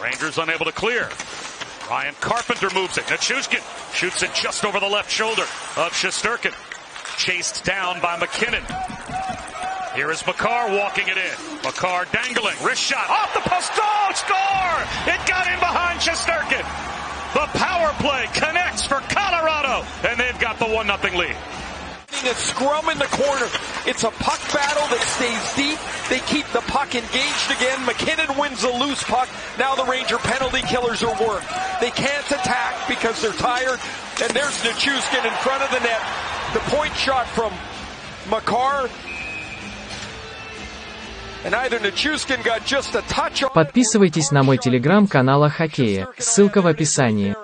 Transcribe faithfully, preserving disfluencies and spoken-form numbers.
Rangers unable to clear. Ryan Carpenter moves it. Nichushkin shoots it just over the left shoulder of Shesterkin. Chased down by MacKinnon. Here is Makar walking it in. Makar dangling. Wrist shot off the post. Oh, score! It got in behind Shesterkin. The power play connects for Colorado, and they've got the one nothing lead. A scrum in the corner. It's a puck battle that stays deep. They keep the puck engaged again. MacKinnon wins the loose puck. Now the Ranger penalty killers are worked. They can't attack because they're tired. And there's Nichushkin in front of the net. The point shot from Makar. And either Nichushkin got just a touch on... Подписывайтесь на мой телеграм-канал о хоккее, ссылка в описании.